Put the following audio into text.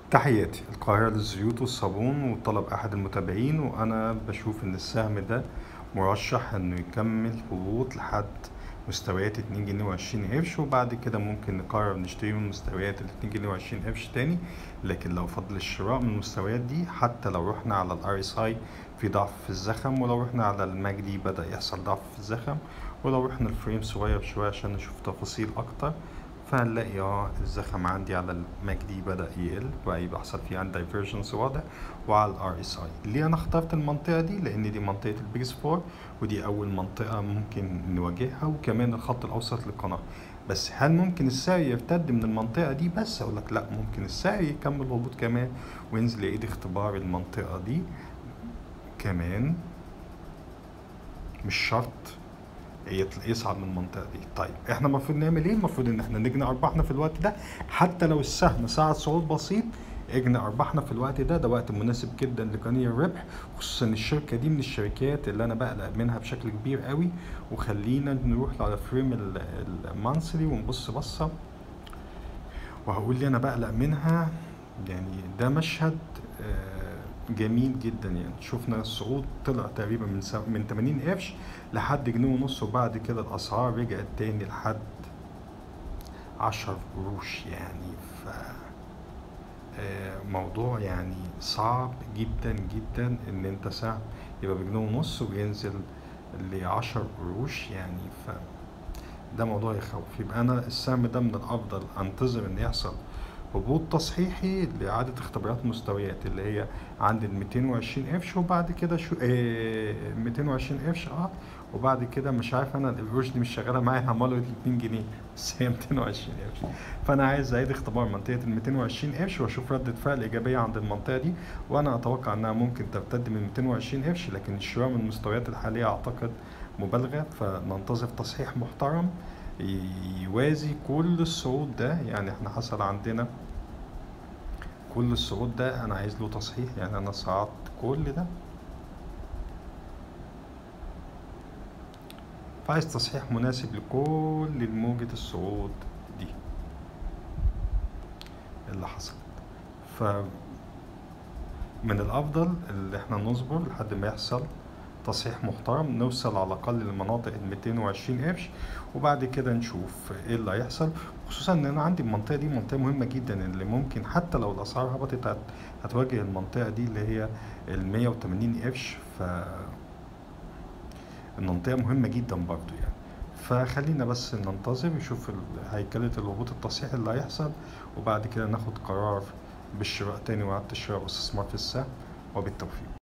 تحياتي القاهرة للزيوت والصابون، وطلب أحد المتابعين، وأنا بشوف إن السهم ده مرشح إنه يكمل هبوط لحد مستويات 2 جنيه و20 قرش، وبعد كده ممكن نقرر نشتري من مستويات 2 جنيه و20 قرش تاني. لكن لو فضل الشراء من المستويات دي، حتى لو رحنا على RSI في ضعف في الزخم، ولو رحنا على المجدي بدأ يحصل ضعف في الزخم، ولو رحنا الفريم صغير شوية عشان نشوف تفاصيل أكتر، فهنلاقي الزخم عندي على المجدي بدأ يقل، بقى يبقى حصل فيه عندي دايفرجنس واضح. وعلى RSI ليه انا اخترت المنطقة دي؟ لان دي منطقة البيجز فور، ودي اول منطقة ممكن نواجهها، وكمان الخط الاوسط للقناة. بس هل ممكن السعر يرتد من المنطقة دي؟ بس اقول لك لا، ممكن السعر يكمل هبوط كمان وينزل يعيد اختبار المنطقة دي كمان، مش شرط يصعد من المنطقه دي. طيب احنا المفروض نعمل ايه؟ المفروض ان احنا نجني ارباحنا في الوقت ده، حتى لو السهم صعد صعود بسيط اجني ارباحنا في الوقت ده. ده وقت مناسب جدا لجني الربح، خصوصا الشركه دي من الشركات اللي انا بقلق منها بشكل كبير قوي. وخلينا نروح على فريم المانثلي ونبص بصه، وهقول لي انا بقلق منها. يعني ده مشهد جميل جدا. يعني شفنا الصعود طلع تقريبا من 80 قرش لحد جنيه ونص، وبعد كده الاسعار رجعت تاني لحد 10 قروش. يعني ف موضوع يعني صعب جدا جدا ان انت سهم يبقى بجنيه ونص وينزل ل10 قروش. يعني ف ده موضوع يخوف. يبقى انا السهم ده من الافضل انتظر ان يحصل هبوط تصحيحي لإعادة اختبارات مستويات اللي هي عند ال 220 قرش، وبعد كده شو 220 قرش وبعد كده مش عارف، انا القروش دي مش شغاله معايا، عماله 2 جنيه، بس هي 220 قرش. فانا عايز اعيد اختبار منطقه ال 220 قرش واشوف ردة فعل ايجابيه عند المنطقه دي، وانا اتوقع انها ممكن ترتد من 220 قرش، لكن الشراء من المستويات الحاليه اعتقد مبالغه. فننتظر تصحيح محترم يوازي كل الصعود ده. يعني احنا حصل عندنا كل الصعود ده، انا عايز له تصحيح. يعني انا صعدت كل ده، فعايز تصحيح مناسب لكل موجة الصعود دي اللي حصلت. فمن الافضل اللي احنا نصبر لحد ما يحصل تصحيح محترم، نوصل على الاقل لمناطق ال 220 قرش، وبعد كده نشوف ايه اللي هيحصل. خصوصا ان انا عندي المنطقه دي منطقه مهمه جدا، اللي ممكن حتى لو الاسعار هبطت هتواجه المنطقه دي اللي هي ال 180 قرش. فالمنطقه مهمه جدا برضو يعني. فخلينا بس ننتظر نشوف هيكلة الهبوط التصحيحي اللي هيحصل، وبعد كده ناخد قرار بالشراء تاني وإعادة الشراء واستثمار في السهم. وبالتوفيق.